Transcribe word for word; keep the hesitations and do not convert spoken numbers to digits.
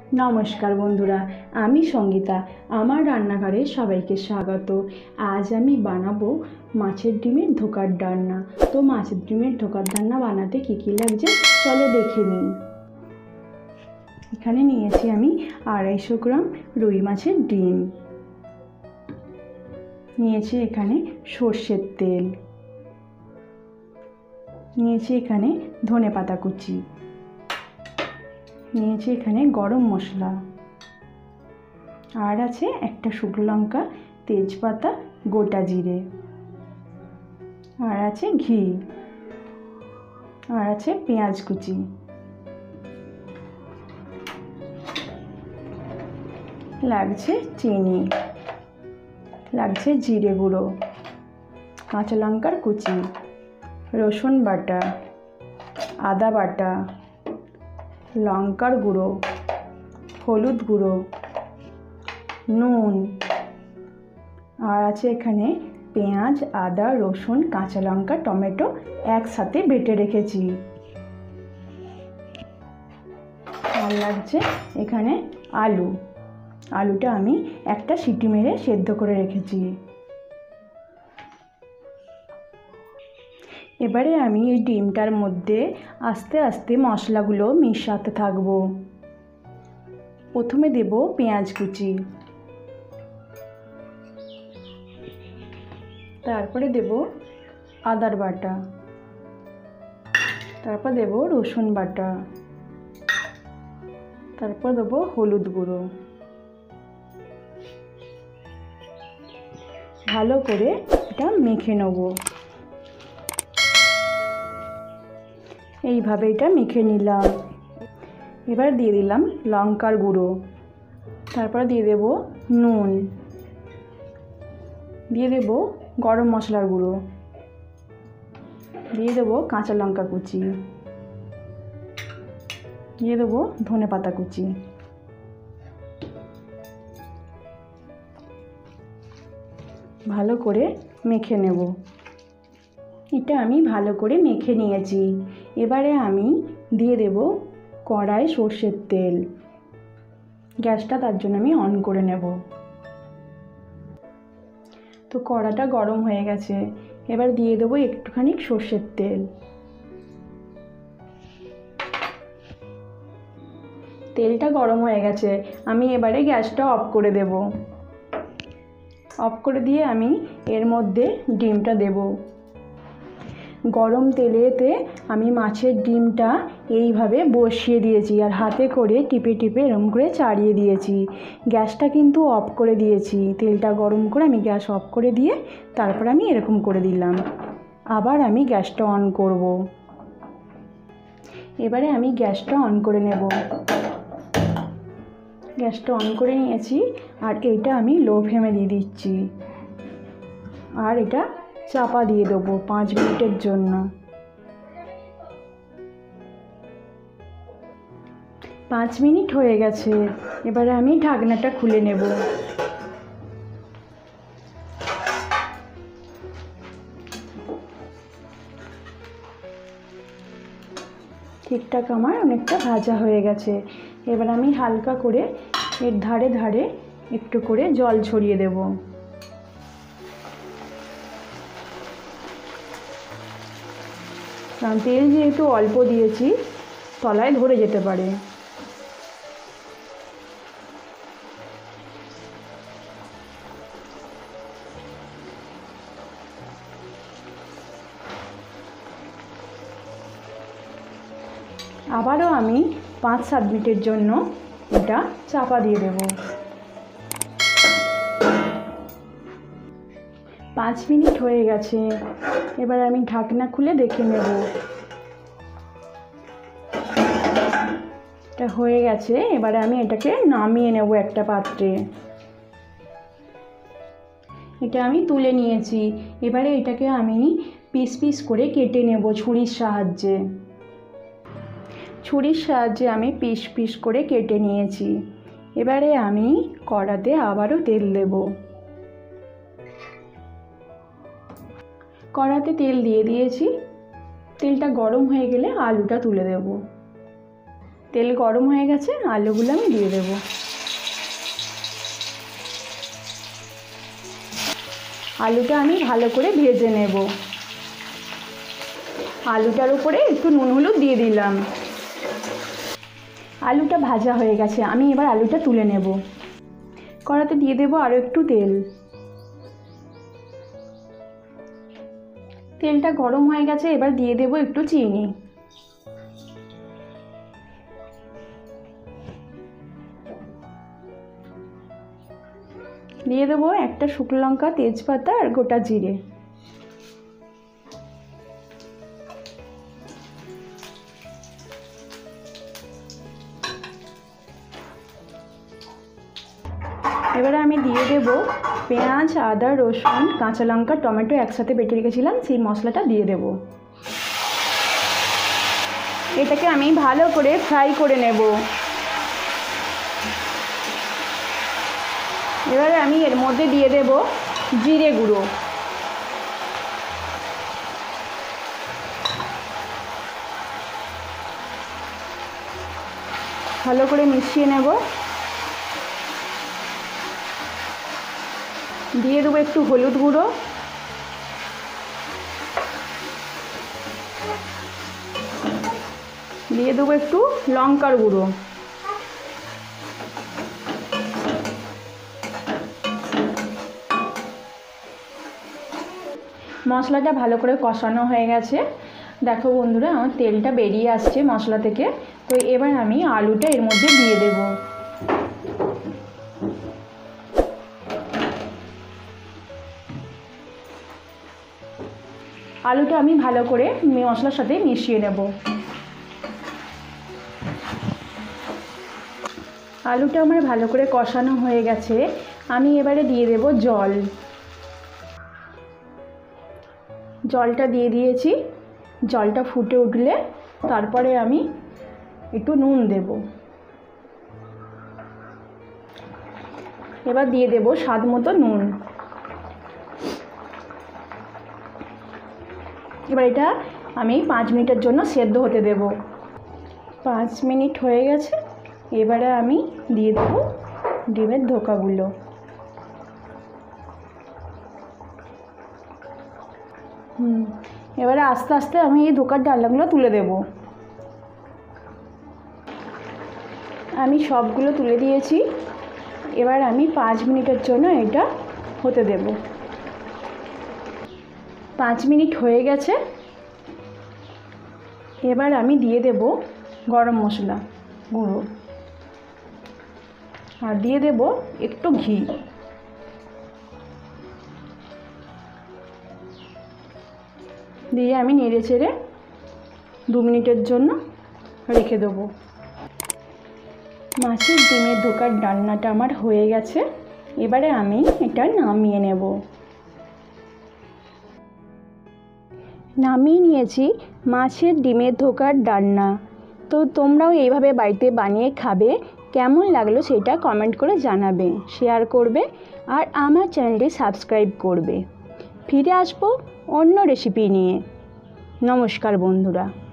নমস্কার বন্ধুরা, আমি সঙ্গীতা। আমার রান্নাঘরে সবাইকে স্বাগত। আজ আমি বানাবো মাছের ডিমের ধোকার ডালনা। তো মাছের ডিমের ধোকার ডালনা বানাতে কী কী লাগছে চলো দেখে নিই। এখানে নিয়েছি আমি আড়াইশো গ্রাম রুই মাছের ডিম, নিয়েছি এখানে সর্ষের তেল, নিয়েছি এখানে ধনেপাতা কুচি, নিয়েছি এখানে গরম মশলা, আর আছে একটা শুকনো লঙ্কা, তেজপাতা, গোটা জিরে, আর আছে ঘি, আর আছে পেঁয়াজ কুচি, লাগছে চিনি, লাগছে জিরে গুঁড়ো, কাঁচা লঙ্কার কুচি, রসুন বাটা, আদা বাটা, লঙ্কার গুঁড়ো, হলুদ গুঁড়ো, নুন, আর আছে এখানে পেঁয়াজ, আদা, রসুন, কাঁচা লঙ্কা, টমেটো একসাথে বেটে রেখেছি। আর লাগছে এখানে আলু, আলুটা আমি একটা সিটি মেরে সেদ্ধ করে রেখেছি। এবারে আমি এই ডিমটার মধ্যে আস্তে আস্তে মশলাগুলো মিশাতে থাকবো। প্রথমে দেব পেঁয়াজ কুচি, তারপরে দেব আদার বাটা, তারপর দেব রসুন বাটা, তারপর দেব হলুদ গুঁড়ো। ভালো করে এটা মেখে নেব। এইভাবে এটা মেখে নিলাম। এবার দিয়ে দিলাম লঙ্কার গুঁড়ো, তারপর দিয়ে দেব নুন, দিয়ে দেব গরম মশলার গুঁড়ো, দিয়ে দেব কাঁচা লঙ্কা কুচি, দিয়ে দেব ধনেপাতা কুচি। ভালো করে মেখে নেব। এটা আমি ভালো করে মেখে নিয়েছি। এবারে আমি দিয়ে দেব কড়াই সর্ষের তেল। গ্যাসটা তার জন্য আমি অন করে নেব। তো কড়াটা গরম হয়ে গেছে, এবার দিয়ে দেবো একটুখানি সর্ষের তেল। তেলটা গরম হয়ে গেছে, আমি এবারে গ্যাসটা অফ করে দেব। অফ করে দিয়ে আমি এর মধ্যে ডিমটা দেব। গরম তেলেতে আমি মাছের ডিমটা এইভাবে বসিয়ে দিয়েছি, আর হাতে করে টিপে টিপে এরম করে চাড়িয়ে দিয়েছি। গ্যাসটা কিন্তু অফ করে দিয়েছি। তেলটা গরম করে আমি গ্যাস অফ করে দিয়ে তারপর আমি এরকম করে দিলাম। আবার আমি গ্যাসটা অন করব। এবারে আমি গ্যাসটা অন করে নেব। গ্যাসটা অন করে নিয়েছি, আর এটা আমি লো ফ্লেমে দিয়ে দিচ্ছি, আর এটা চাপা দিয়ে দেবো পাঁচ মিনিটের জন্য। পাঁচ মিনিট হয়ে গেছে, এবারে আমি ঢাকনাটা খুলে নেব। ঠিকঠাক আমার অনেকটা ভাজা হয়ে গেছে। এবার আমি হালকা করে এর ধারে ধারে একটু করে জল ছড়িয়ে দেব। কারণ তেল যেহেতু অল্প দিয়েছি, তলায় ধরে যেতে পারে। আবারও আমি পাঁচ সাত মিনিটের জন্য এটা চাপা দিয়ে দেব। পাঁচ মিনিট হয়ে গেছে, এবার আমি ঢাকনা খুলে দেখে নেব। এটা হয়ে গেছে, এবারে আমি এটাকে নামিয়ে নেব একটা পাত্রে। এটা আমি তুলে নিয়েছি। এবারে এটাকে আমি পিস পিস করে কেটে নেব ছুরির সাহায্যে। ছুরির সাহায্যে আমি পিস পিস করে কেটে নিয়েছি। এবারে আমি কড়াতে আবারও তেল দেব। কড়াতে তেল দিয়ে দিয়েছি। তেলটা গরম হয়ে গেলে আলুটা তুলে দেব। তেল গরম হয়ে গেছে, আলুগুলো আমি দিয়ে দেব। আলুটা আমি ভালো করে ভেজে নেব। আলুটার উপরে একটু নুন হলুদ দিয়ে দিলাম। আলুটা ভাজা হয়ে গেছে, আমি এবার আলুটা তুলে নেব। কড়াতে দিয়ে দেব আরও একটু তেল। তেলটা গরম হয়ে গেছে, এবার দিয়ে দেব একটু চিনি। দিয়ে দেবো একটা শুকনো লঙ্কা, তেজপাতা আর গোটা জিরে। এবারে আমি দিয়ে দেব পেঁয়াজ, আদা, রসুন, কাঁচা লঙ্কা, টমেটো একসাথে বেটে রেখেছিলাম, সেই মশলাটা দিয়ে দেব। এটাকে আমি ভালো করে ফ্রাই করে নেব। এবারে আমি এর মধ্যে দিয়ে দেব জিরে গুঁড়ো। ভালো করে মিশিয়ে নেব। দিয়ে দেবো একটু হলুদ গুঁড়ো, দিয়ে দেবো একটু লঙ্কার গুঁড়ো। মশলাটা ভালো করে কষানো হয়ে গেছে। দেখো বন্ধুরা, আমার তেলটা বেরিয়ে আসছে মশলা থেকে। তো এবার আমি আলুটা এর মধ্যে দিয়ে দেব। আলুটা আমি ভালো করে মশলার সাথে মিশিয়ে নেব। আলুটা আমার ভালো করে কষানো হয়ে গেছে, আমি এবারে দিয়ে দেব জল। জলটা দিয়ে দিয়েছি। জলটা ফুটে উঠলে তারপরে আমি একটু নুন দেব। এবার দিয়ে দেব স্বাদ মতো নুন। এবার এটা আমি পাঁচ মিনিটের জন্য সেদ্ধ হতে দেব। পাঁচ মিনিট হয়ে গেছে, এবারে আমি দিয়ে দেব ডিমের ধোকাগুলো। হুম এবারে আস্তে আস্তে আমি এই ধোকার ডালনাগুলো তুলে দেব। আমি সবগুলো তুলে দিয়েছি। এবার আমি পাঁচ মিনিটের জন্য এটা হতে দেব। পাঁচ মিনিট হয়ে গেছে, এবার আমি দিয়ে দেব গরম মশলা গুঁড়ো আর দিয়ে দেব একটু ঘি। দিয়ে আমি নেড়ে চেড়ে দু মিনিটের জন্য রেখে দেবো। মাছের ডিমের ধোকার ডালনাটা আমার হয়ে গেছে। এবারে আমি এটা নামিয়ে নেব। নামিয়ে নিয়েছি মাছের ডিমের ধোকার ডালনা। তো তোমরাও এইভাবে বাড়িতে বানিয়ে খাবে। কেমন লাগলো সেটা কমেন্ট করে জানাবে, শেয়ার করবে আর আমার চ্যানেলটি সাবস্ক্রাইব করবে। ফিরে আসবো অন্য রেসিপি নিয়ে। নমস্কার বন্ধুরা।